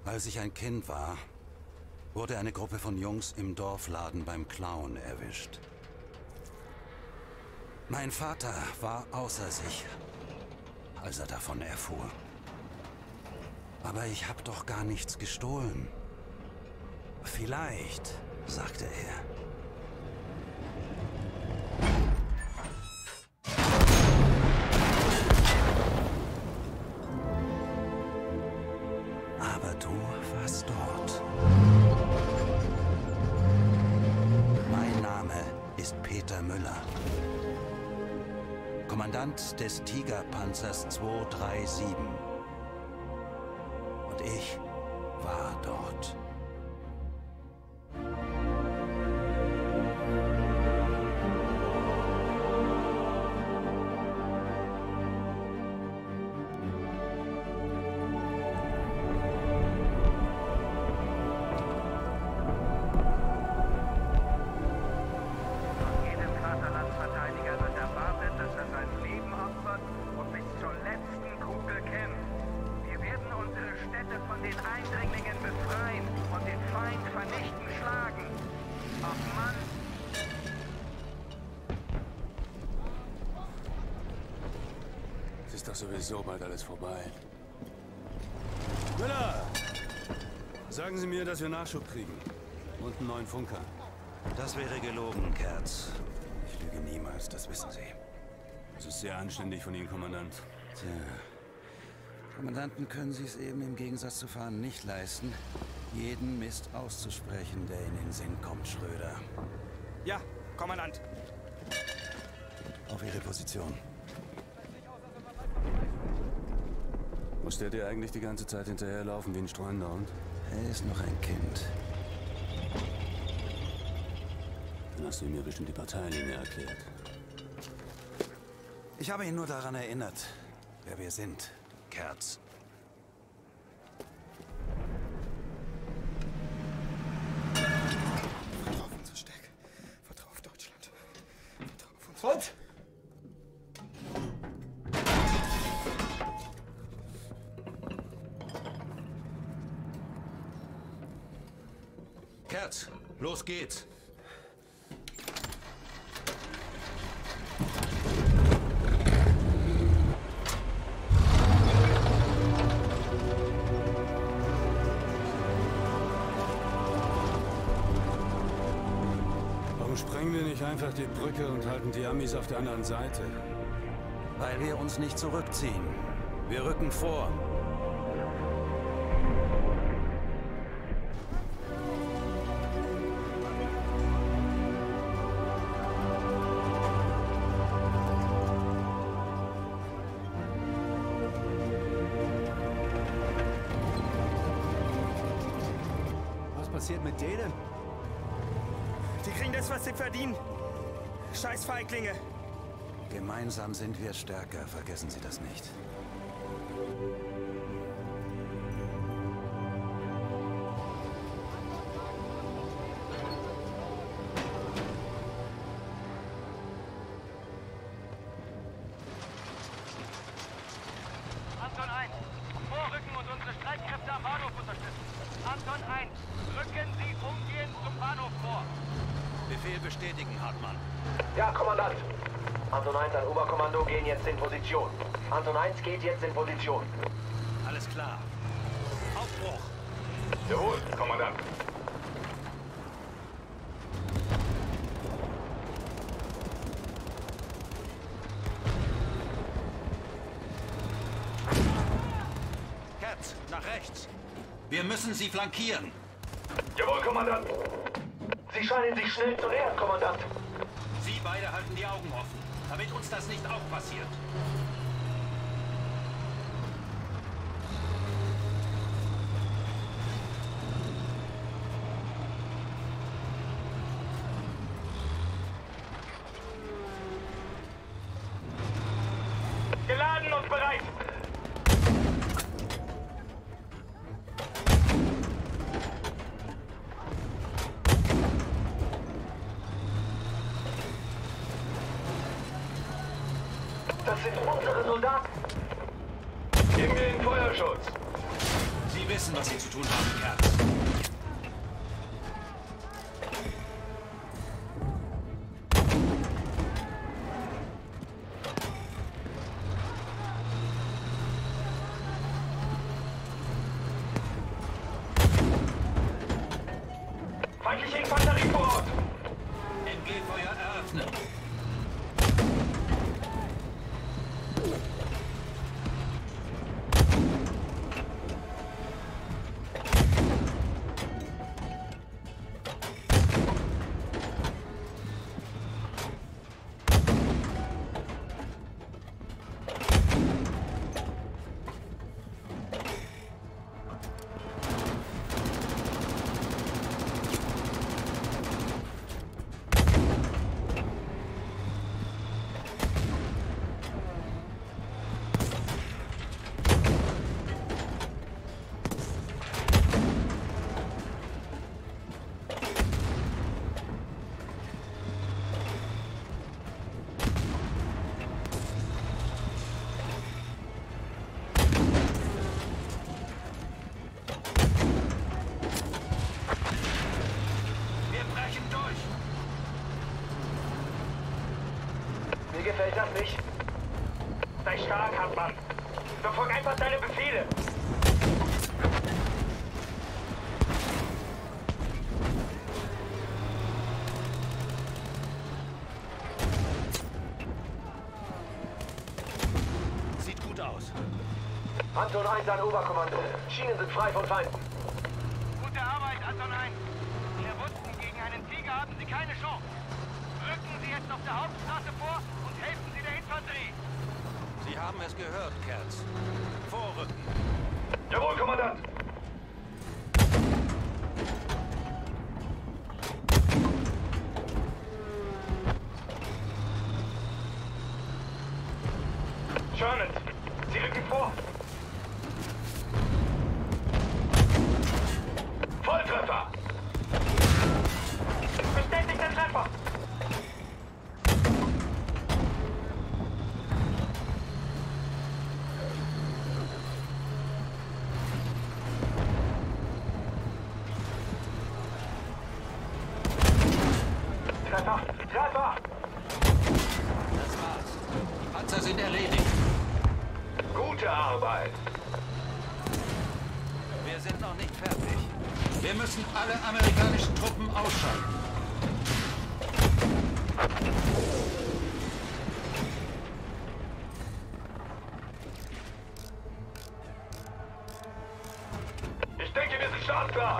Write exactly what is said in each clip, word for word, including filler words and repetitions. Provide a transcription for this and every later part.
Als ich ein Kind war, wurde eine Gruppe von Jungs im Dorfladen beim Klauen erwischt. Mein Vater war außer sich, als er davon erfuhr. Aber ich habe doch gar nichts gestohlen. Vielleicht, sagte er. Aber du warst dort. Mein Name ist Peter Müller. Kommandant des Tigerpanzers zwei drei sieben. Und ich war dort. Ist doch sowieso bald alles vorbei. Müller! Sagen Sie mir, dass wir Nachschub kriegen. Und einen neuen Funker. Das wäre gelogen, Kerz. Ich lüge niemals, das wissen Sie. Das ist sehr anständig von Ihnen, Kommandant. Tja. Kommandanten können Sie es eben im Gegensatz zu Fahren nicht leisten, jeden Mist auszusprechen, der in den Sinn kommt, Schröder. Ja, Kommandant. Auf Ihre Position. Muss der dir eigentlich die ganze Zeit hinterherlaufen wie ein streunender Hund? Er ist noch ein Kind. Dann hast du ihm ja bestimmt die Parteilinie erklärt. Ich habe ihn nur daran erinnert, wer wir sind, Kerz. Vertrau auf unsere Stärke. Vertrau auf Deutschland. Vertrau auf uns. Und? Kerz, los geht's. Warum sprengen wir nicht einfach die Brücke und halten die Amis auf der anderen Seite? Weil wir uns nicht zurückziehen. Wir rücken vor. Was passiert mit denen? Die kriegen das, was sie verdienen. Scheiß Feiglinge. Gemeinsam sind wir stärker, vergessen Sie das nicht. Anton eins, vorrücken und unsere Streitkräfte am Bahnhof unterstützen. Anton eins, rücken Sie umgehend zum Bahnhof vor. Befehl bestätigen, Hartmann. Ja, Kommandant. Anton eins an Oberkommando gehen jetzt in Position. Anton eins geht jetzt in Position. Alles klar. Aufbruch. Jawohl, Kommandant. Kerz, nach rechts. Wir müssen sie flankieren. Jawohl, Kommandant. Sie scheinen sich schnell zu nähern, Kommandant. Sie beide halten die Augen offen, damit uns das nicht auch passiert. Geladen und bereit. Das sind unsere Soldaten. Geben wir den Feuerschutz. Sie wissen, was Sie zu tun haben, Kerl. Feindliche Infanterie vor Ort! M G-Feuer eröffnen. Mir gefällt das nicht. Sei stark, Hartmann. Befolg einfach deine Befehle. Sieht gut aus. Anton eins an Oberkommando. Schienen sind frei von Feinden. Gute Arbeit, Anton eins. Wir wussten, gegen einen Tiger haben Sie keine Chance. Rücken Sie jetzt auf der Hauptstraße vor und helfen Sie der Infanterie. Sie haben es gehört, Kerz. Vorrücken. Jawohl, Kommandant. Sherman, Sie rücken vor. Volltreffer. Bestätigter Treffer. Treffer! Treffer! Das war's. Die Panzer sind erledigt. Gute Arbeit! Wir sind noch nicht fertig. Wir müssen alle amerikanischen Truppen ausschalten. Ich denke, wir sind startklar!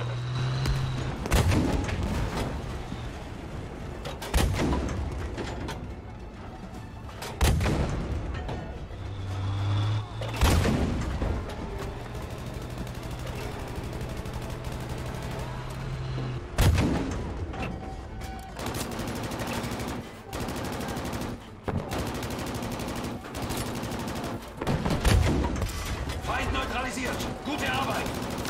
Feind neutralisiert. Gute Arbeit.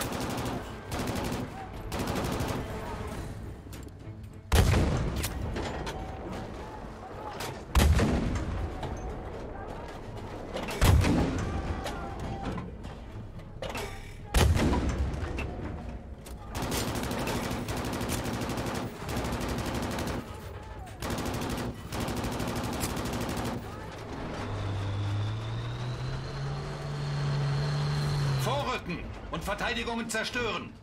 Vorrücken und Verteidigungen zerstören.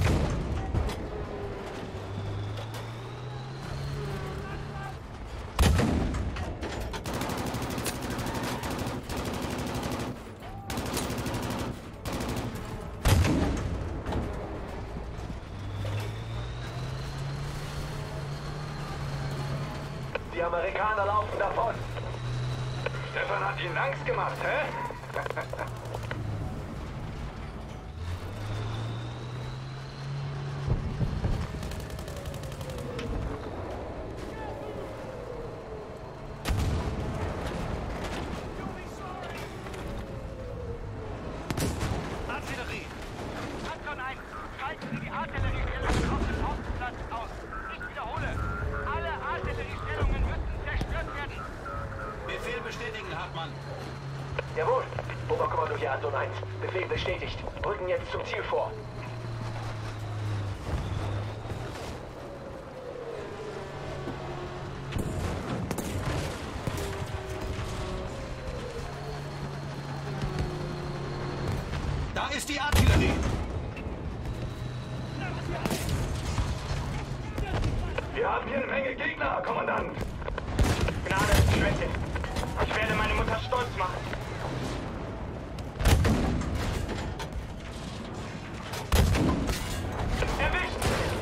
Die Amerikaner laufen davon. Stefan hat ihnen Angst gemacht, hä? Artillerie! Anton eins, schalten Sie die Artilleriestellungen auf dem Hauptplatz aus. Ich wiederhole, alle Artilleriestellungen müssen zerstört werden. Befehl bestätigen, Hartmann. Jawohl. Oberkommando hier Anton eins. Befehl bestätigt. Rücken jetzt zum Ziel vor. Da ist die Artillerie! Wir haben hier eine Menge Gegner, Kommandant. Gnade, Schwäche. Ich werde meine Mutter stolz machen. Erwischt!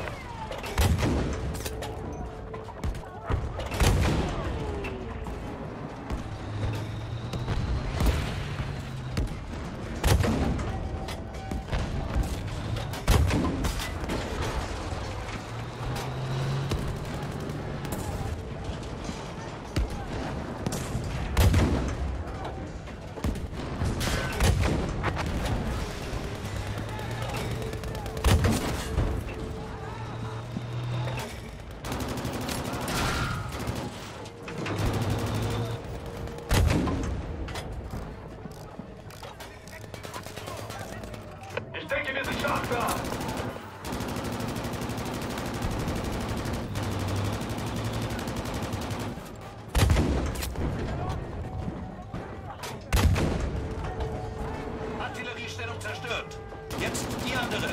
Ich denke, wir sind stark da. Artilleriestellung zerstört. Jetzt die andere.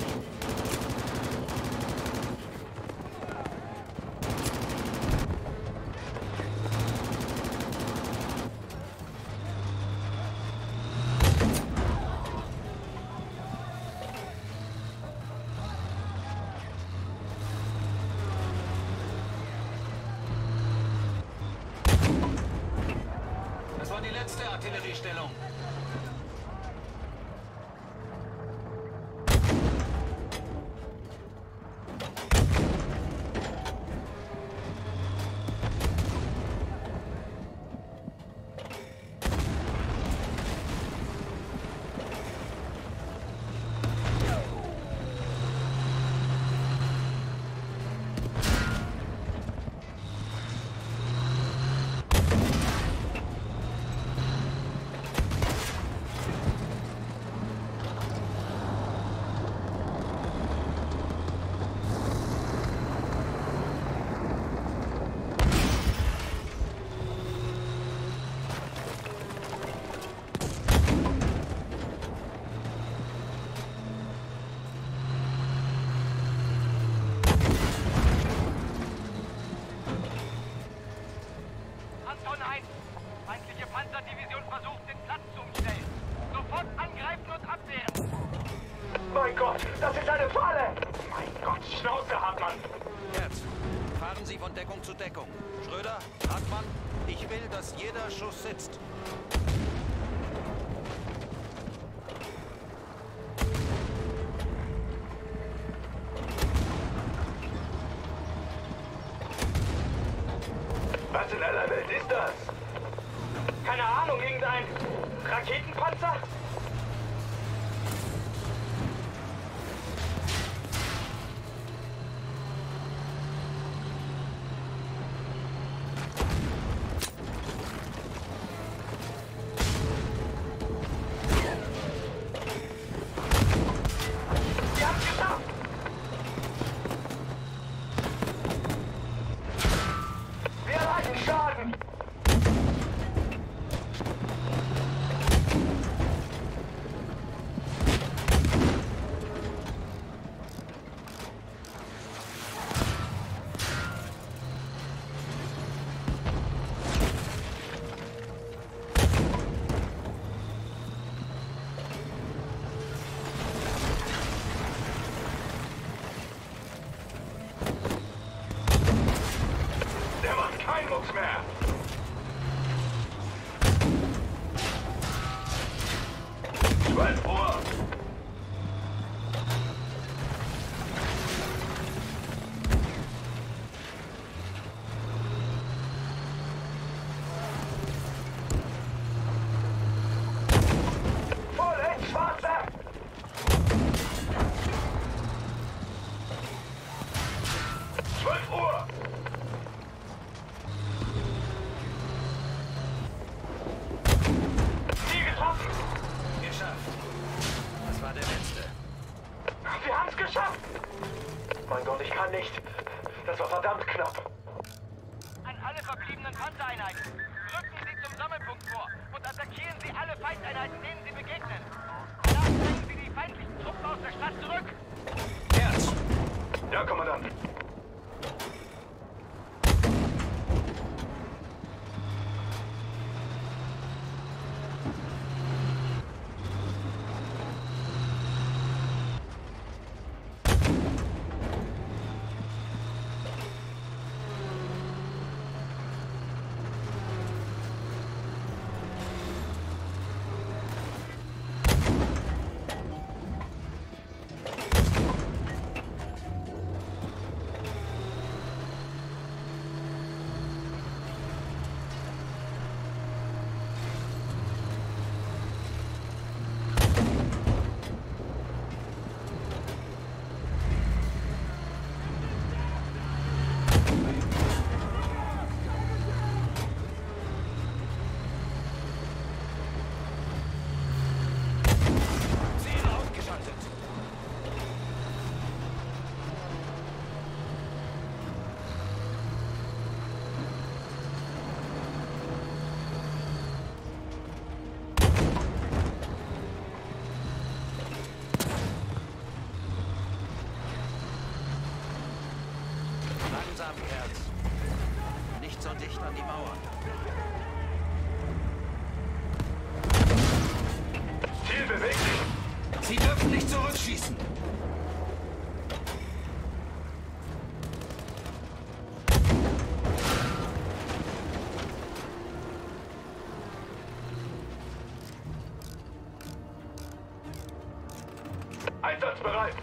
Das war die letzte Artilleriestellung. Anton eins. Feindliche Panzerdivision versucht, den Platz zu umstellen. Sofort angreifen und abwehren. Mein Gott, das ist eine Falle! Mein Gott, Schnauze, Hartmann! Herz, fahren Sie von Deckung zu Deckung. Schröder, Hartmann, ich will, dass jeder Schuss sitzt. Was in aller Welt ist das? Keine Ahnung, irgendein Raketenpanzer? Wir haben es geschafft! Wir erleiden Schaden! Der macht keinen Mucks mehr! zwölf Uhr! Vollends, Schwarze! zwölf Uhr! Mein Gott, ich kann nicht. Das war verdammt knapp. An alle verbliebenen Panzereinheiten. Rücken Sie zum Sammelpunkt vor und attackieren Sie alle Feindeinheiten, denen Sie begegnen. Danach drängen Sie die feindlichen Truppen aus der Stadt zurück. Herz! Ja, Kommandant. Langsam, Herz. Nicht so dicht an die Mauer. Ziel bewegt sich. Sie dürfen nicht zurückschießen. Einsatzbereit.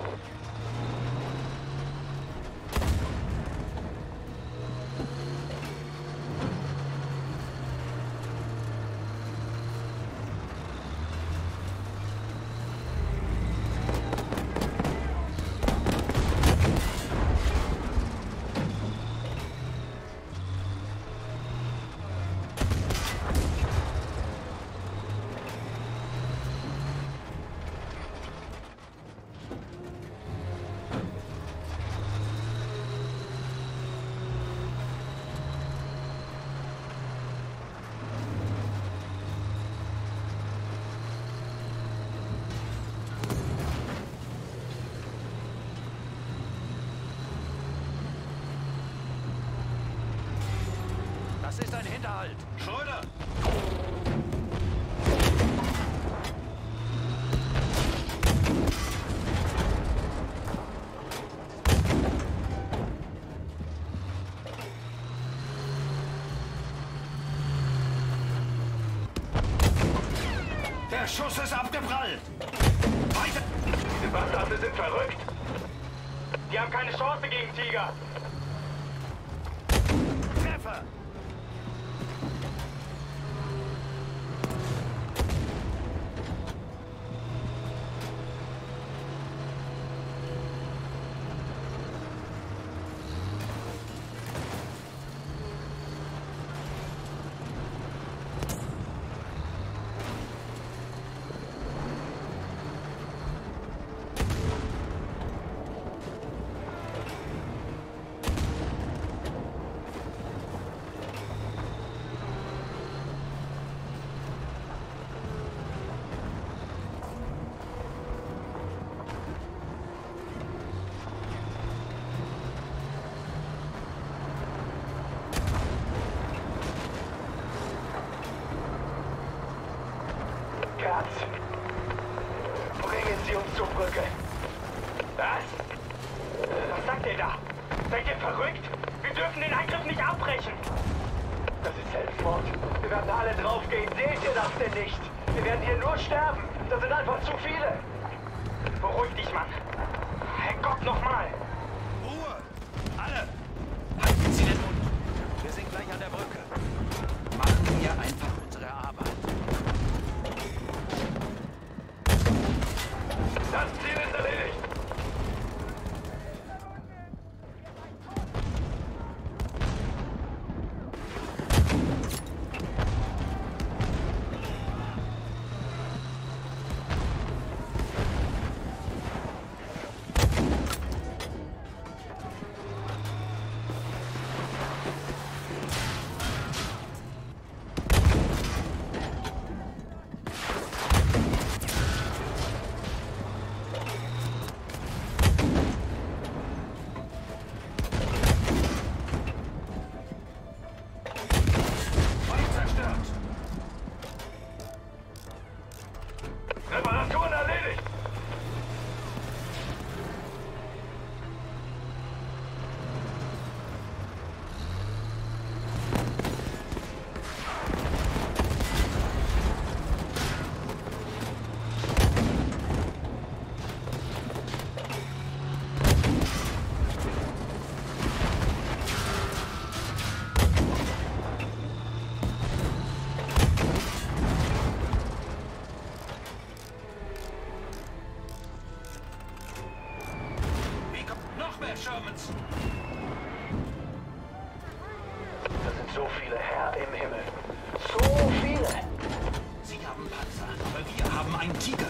Das ist ein Hinterhalt. Schröder! Der Schuss ist abgeprallt. Weiter! Diese Bastarde sind verrückt. Die haben keine Chance gegen Tiger. Treffer! Herz. Bringen Sie uns zur Brücke. Was? Was sagt ihr da? Seid ihr verrückt? Wir dürfen den Angriff nicht abbrechen. Das ist Selbstmord. Wir werden alle draufgehen. Seht ihr das denn nicht? Wir werden hier nur sterben. Das sind einfach zu viele. Beruhig dich, Mann. Herrgott, nochmal. Ruhe! Alle! Halten Sie den Mund! Wir sind gleich an der Brücke. Machen wir einfach unsere Arbeit. Das Ziel ist erledigt. so viele, Herr im Himmel. So viele! Sie haben Panzer, aber wir haben einen Tiger.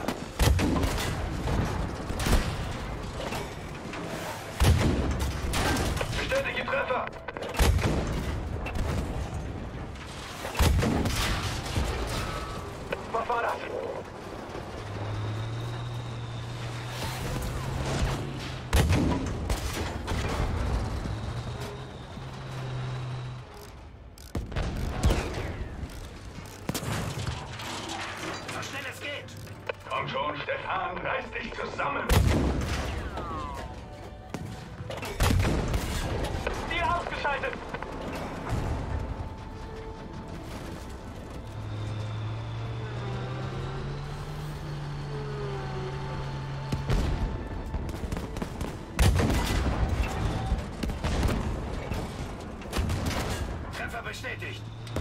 Bestätige Treffer! Was war das? So schnell es geht. Komm schon, Stefan, reiß dich zusammen! Ziel ausgeschaltet! Treffer bestätigt.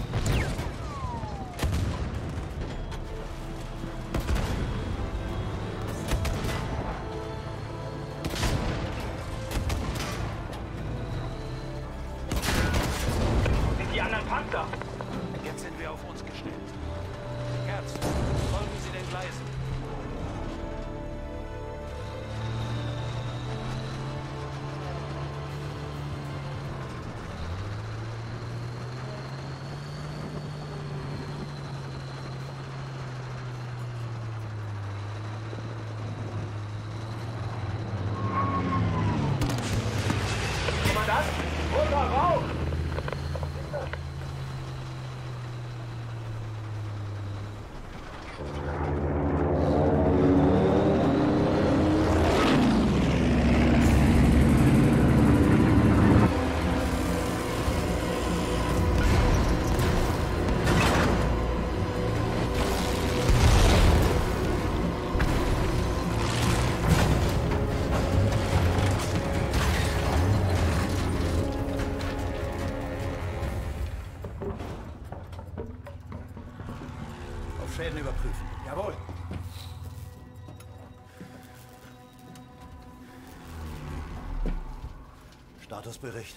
Die anderen Panzer! Jetzt sind wir auf uns gestellt. Gerz, folgen Sie den Gleisen. Jemand an? Roter Rauch! Auf Schäden überprüfen. Jawohl! Statusbericht.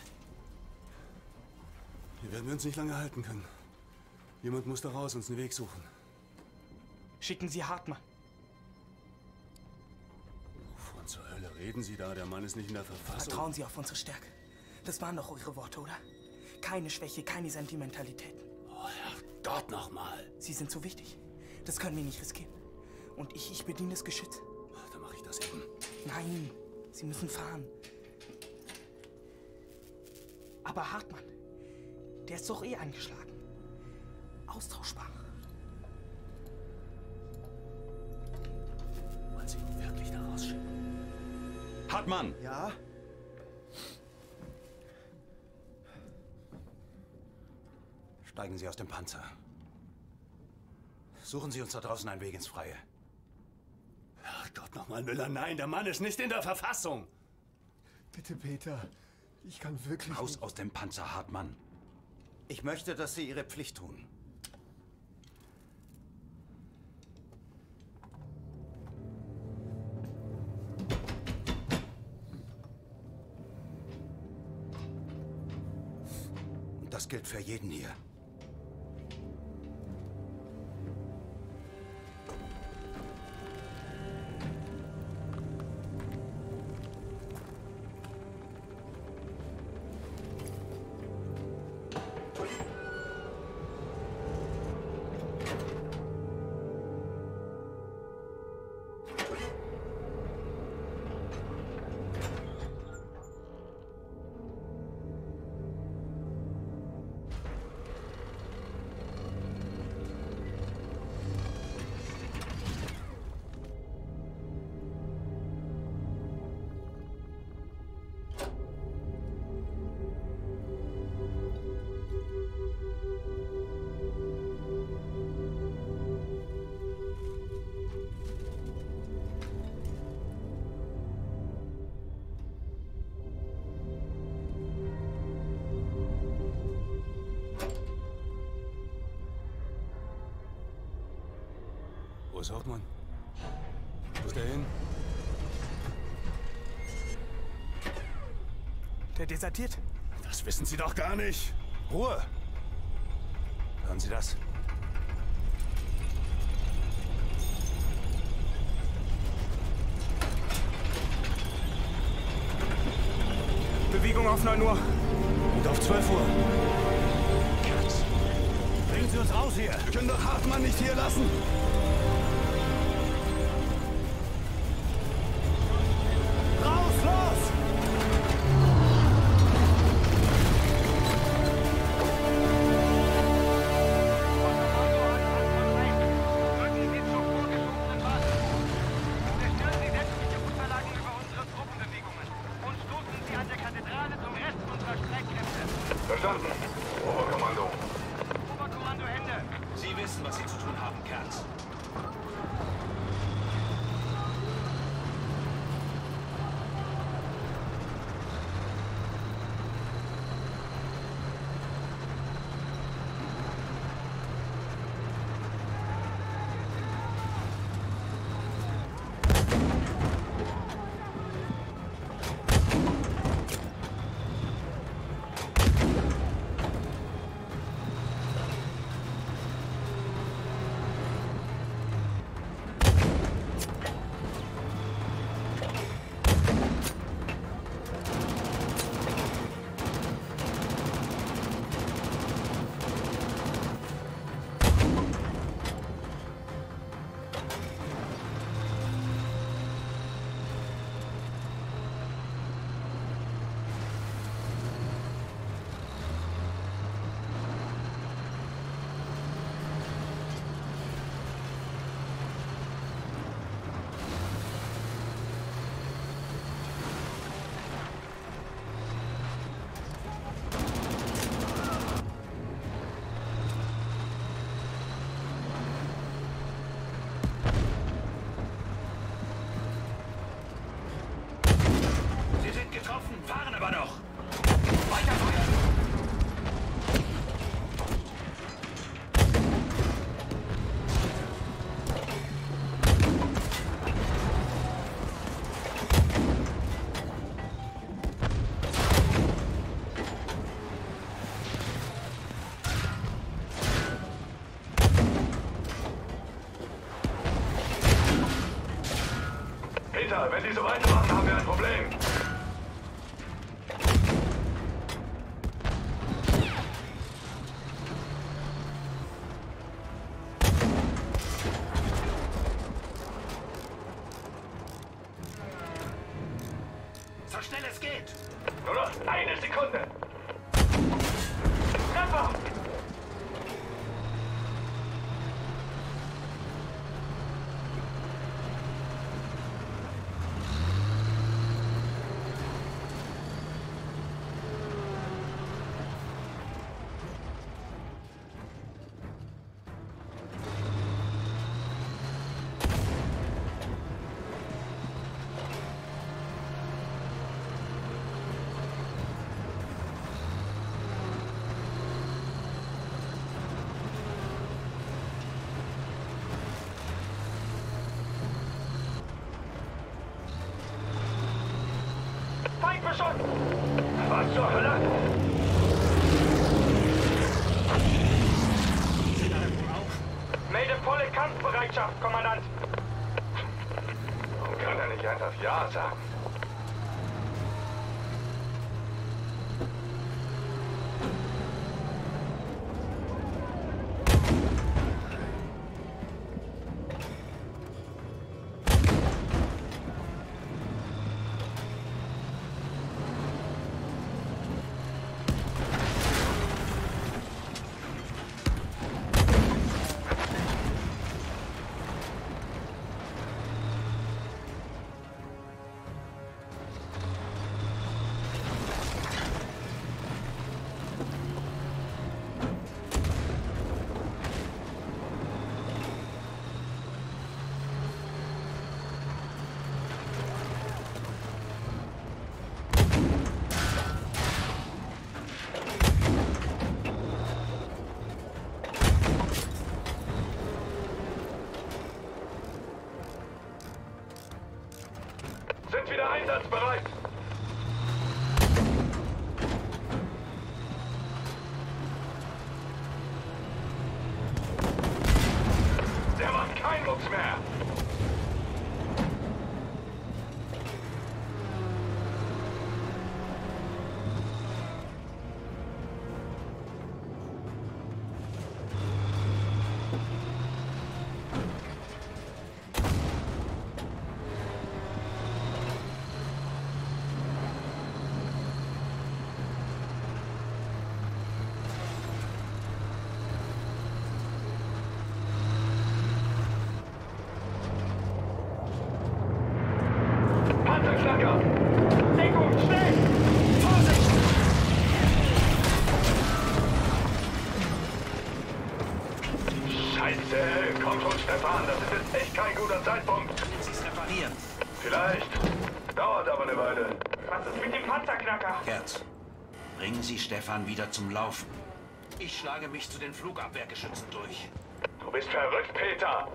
Hier werden wir uns nicht lange halten können. Jemand muss da raus, uns einen Weg suchen. Schicken Sie Hartmann. Wovon zur Hölle reden Sie da? Der Mann ist nicht in der Verfassung. Vertrauen Sie auf unsere Stärke. Das waren doch eure Worte, oder? Keine Schwäche, keine Sentimentalitäten. Oh, Herrgott, nochmal. Sie sind so wichtig. Das können wir nicht riskieren. Und ich, ich bediene das Geschütz. Dann mache ich das eben. Nein, Sie müssen fahren. Aber Hartmann, der ist doch eh angeschlagen. Austauschbar. Wollen Sie ihn wirklich da rausschicken? Hartmann! Ja? Steigen Sie aus dem Panzer. Suchen Sie uns da draußen einen Weg ins Freie. Herrgott, nochmal, Müller, nein, der Mann ist nicht in der Verfassung. Bitte, Peter. Ich kann wirklich Raus nicht. aus dem Panzer, Hartmann. Ich möchte, dass Sie Ihre Pflicht tun. Und das gilt für jeden hier. Wo ist Hauptmann? Wo ist der hin? Der desertiert. Das wissen Sie doch gar nicht. Ruhe! Hören Sie das? Bewegung auf neun Uhr. Und auf zwölf Uhr. Bringen Sie uns raus hier! Wir können doch Hartmann nicht hier lassen! Raus, los! Rücken Sie zur vorgeschobenen Basis. Zerstören Sie sämtliche Unterlagen über unsere Truppenbewegungen und stoßen Sie an der Kathedrale zum Rest unserer Streitkräfte. Verstanden. Oberkommando. Oberkommando Hände. Sie wissen, was Sie zu tun haben, Kerns. Getroffen, fahren aber noch. Weiter feuern. Peter, wenn die so weitermachen, haben wir ein Problem. So schnell es geht. Nur noch eine Sekunde. Treffer! Feindbeschuss! Was zur Hölle? Melde volle Kampfbereitschaft, Kommandant! Warum kann er nicht einfach Ja sagen? Scheiße! Komm schon, Stefan, das ist jetzt echt kein guter Zeitpunkt. Wenn Sie es reparieren. Vielleicht. Dauert aber eine Weile. Was ist mit dem Panzerknacker? Gerd, bringen Sie Stefan wieder zum Laufen. Ich schlage mich zu den Flugabwehrgeschützen durch. Du bist verrückt, Peter!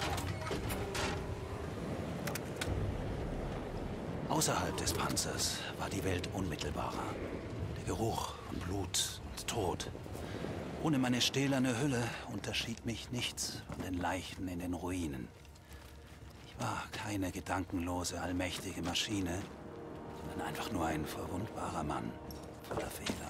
Außerhalb des Panzers war die Welt unmittelbarer. Der Geruch von Blut und Tod. Ohne meine stählerne Hülle unterschied mich nichts von den Leichen in den Ruinen. Ich war keine gedankenlose, allmächtige Maschine, sondern einfach nur ein verwundbarer Mann voller Fehler.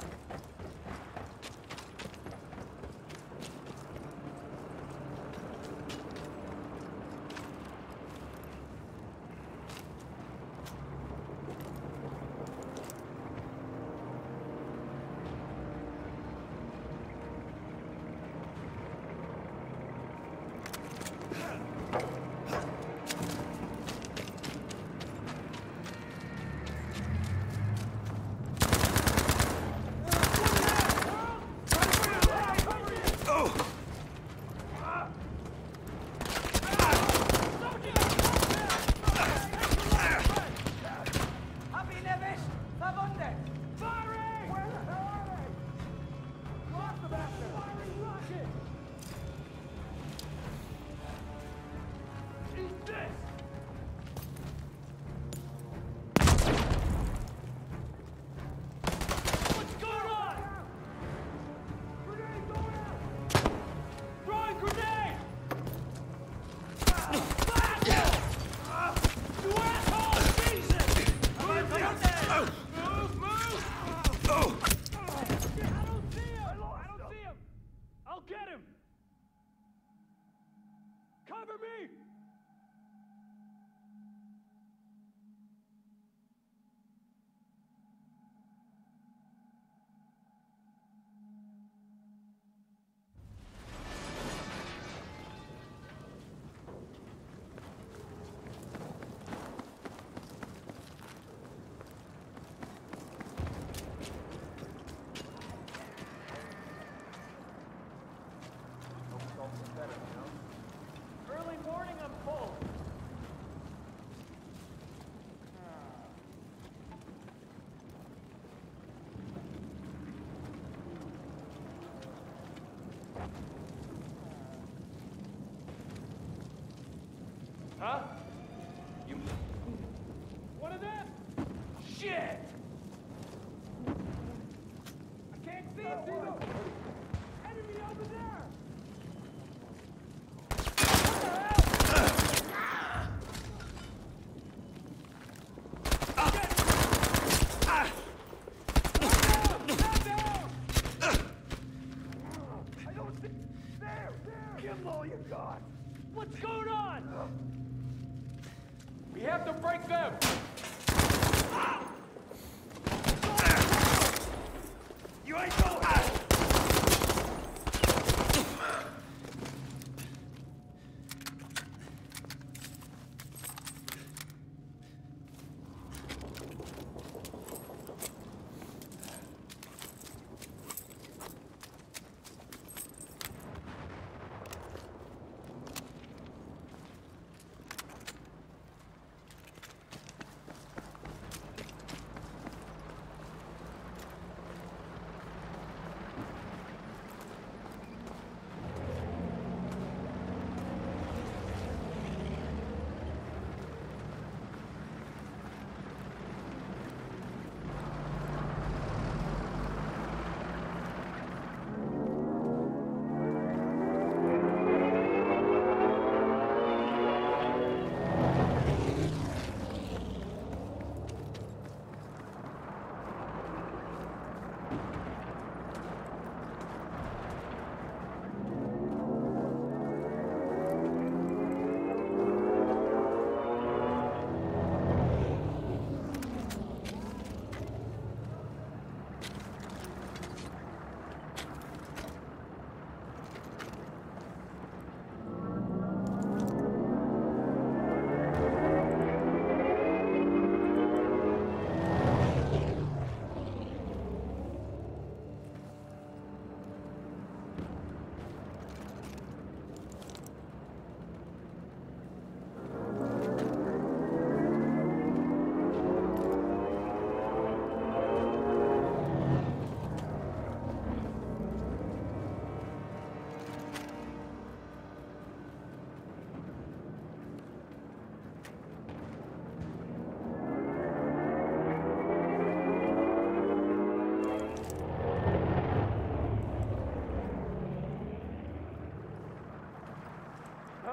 Huh? You... One of them? Shit! I can't see him, Tito! Enemy over there! What's going on? We have to break them! You ain't going!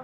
huh?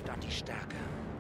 statt die Stärke.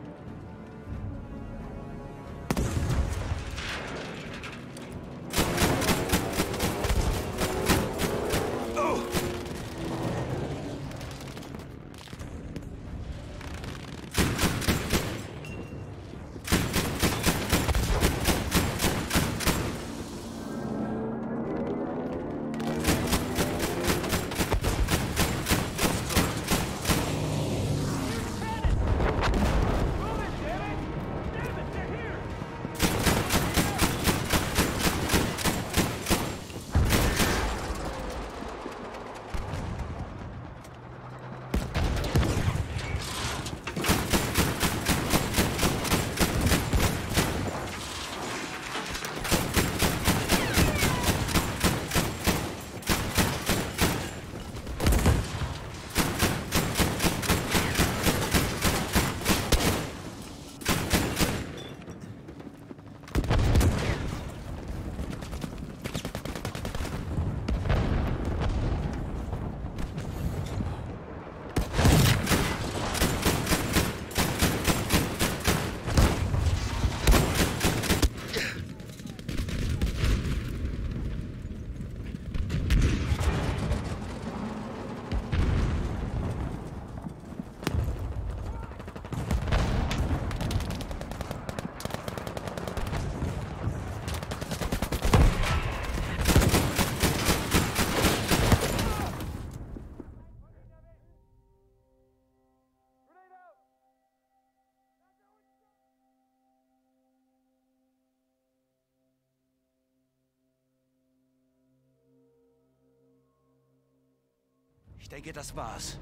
Ich denke, das war's.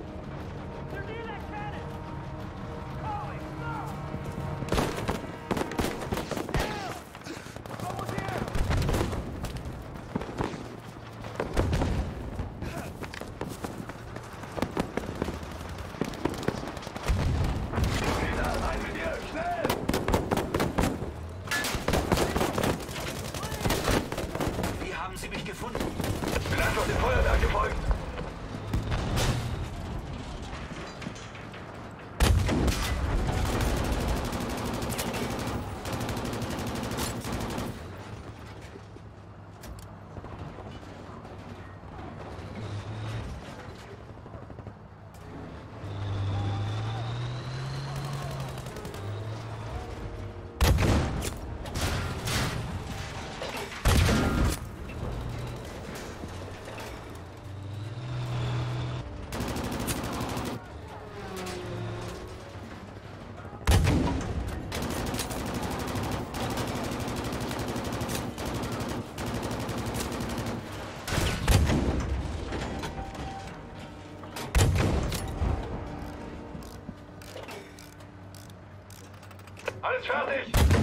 Wie haben Sie mich gefunden? Ich bin einfach dem Feuerwerk gefolgt. Alles fertig!